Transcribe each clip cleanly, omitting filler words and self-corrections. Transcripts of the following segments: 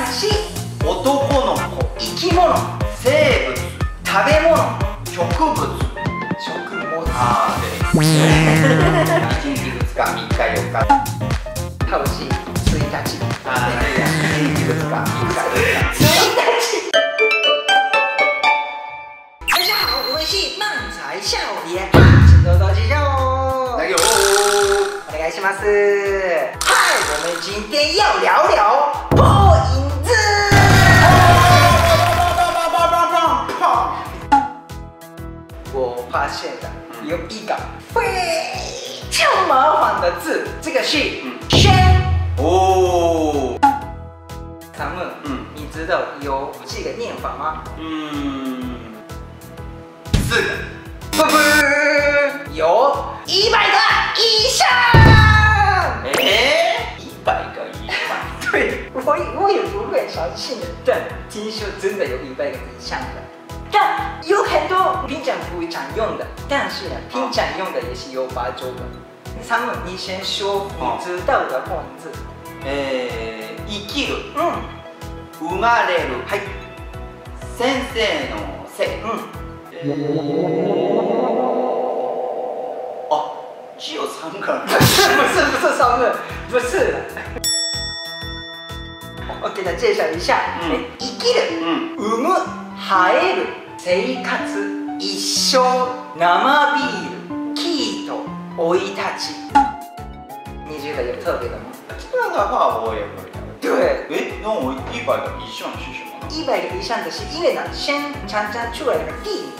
私、男の子、生き物、生物、食べ物、植物、食物。ああ、对。1日2日、3日、4日。タウシ、1日。ああ、いや、1日2日、3日、4日。1日。大家好，我们是漫才少年，请多多指教哦。加油！お願いします。嗨，我们今天要聊聊破影子。我发现了有一个非常麻烦的字，这个是“宣”。哦。咱们，你知道有这个念法吗？4个。不不，有100个以上。100个以上。对，我也不会相信的，但听说真的有100个以上的。但有很多平常不会常用的，但是呢，平常用的也是有帮助的。咱们，你先说你知道的破音字。生きる。生まれる。はい。先生のせ。哦，只有3个。不是3个，不是。OK， 那介绍一下。生きる。産む、生える、生活、一生、生ビール、キート、生い立ち。你觉得有特别的吗？这样的话我也会。对。那我100个以上是什么呢？100个以上的是因为呢，先常常出来的地名。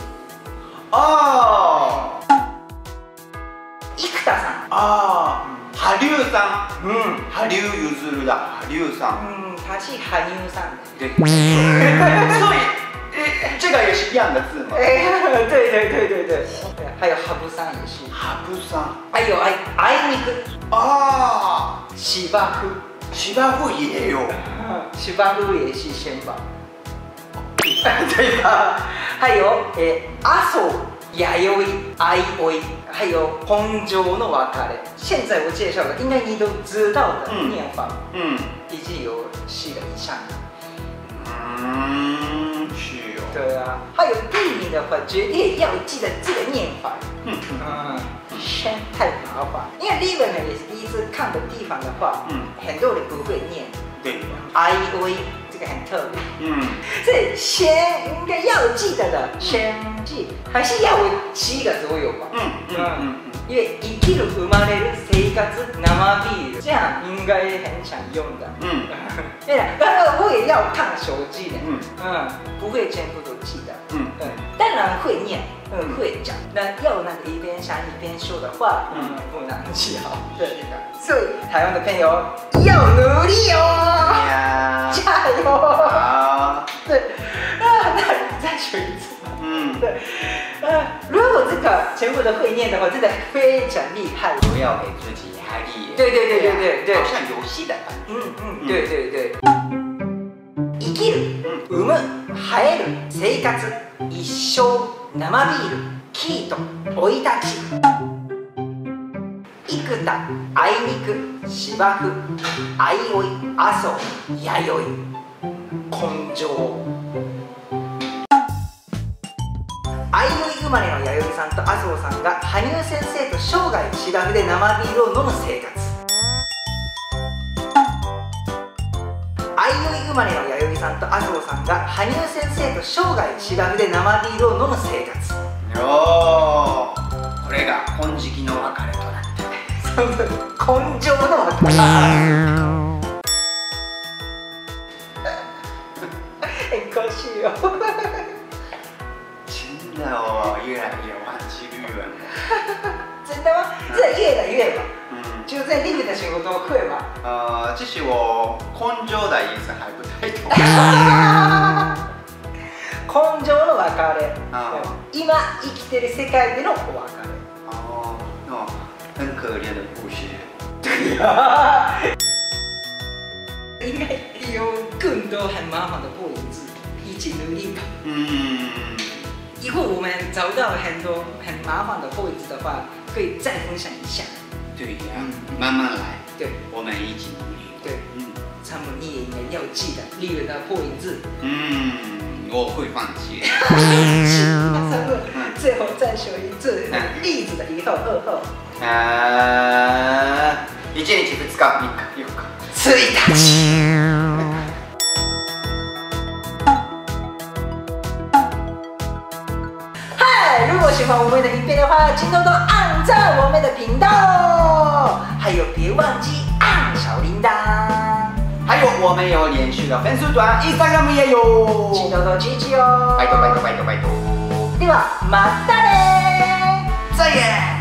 哦。生田さん。啊，羽生さん。羽生結弦だ。羽生さん。他是羽生さん。对。所以，这个也是一样的字吗？对。还有羽生さん也是。羽生さん。还有あいにく。啊。芝生。芝生也有。芝生也是先吧。对吧？还有阿索、弥生、愛生，还有本庄の別れ。现在我介绍的，应该你都知道的念法。已经有4个以上。是哦。对啊。还有地名的话，绝对要记得这个念法。先太麻烦，因为日本人也是第一次看的地方的话，很多人不会念。对。愛生。这个很特别，所以先应该要记得的，先记还是要7个左右吧。因为生きる、生まれる、生活、生ビール，这样应该很常用的。对了，当然我也要看手机的，不会全部都记得。当然会念，会讲，那要那个一边想一边说的话，不难记好。对的，所以台湾的朋友要努力哦，加油！好，对，那你再说一次。对，如果这个全部都会念的话，真的非常厉害。不要给自己压力。对，好像游戏的感觉。对。生きる、産む、生える、生活、一生、生ビール、キート、生い立ち。生田、あいにく、芝生、あいおい、阿蘇、弥生、根性。あいおい生まれの弥生さんと麻生さんが羽生先生と生涯芝生で生ビールを飲む生活。あいおい生まれの弥生さんと麻生さんが羽生先生と生涯芝生で生ビールを飲む生活。これが金色の別れとなった。根性の別れ。很可惜哦。真的哦，越来越忘记日文了。真的吗？这越来越吧。就在日本的仕事会吗？这是我根性的意思还不太懂。根性の別れ。今生きてる世界でのお別れ。很可怜的故事。对呀。应该有更多很麻烦的破音字，一起努力吧。以后我们找到很多很麻烦的破音字的话，可以再分享一下。对呀，慢慢来。对，我们一起努力。对， 汤姆你也应该要记得立伟的破音字。 我会放弃。 最后再说一次例子的1号、2号。 1日2日3日4日。 1日。嗨，如果喜欢我们的影片的话，请多多按赞我们的频道，还有别忘记按小铃铛。 还有我们有连续的粉丝团，Instagram也有， 请多多支持哦。 拜托拜托拜托拜托。 ではまたね。 再见。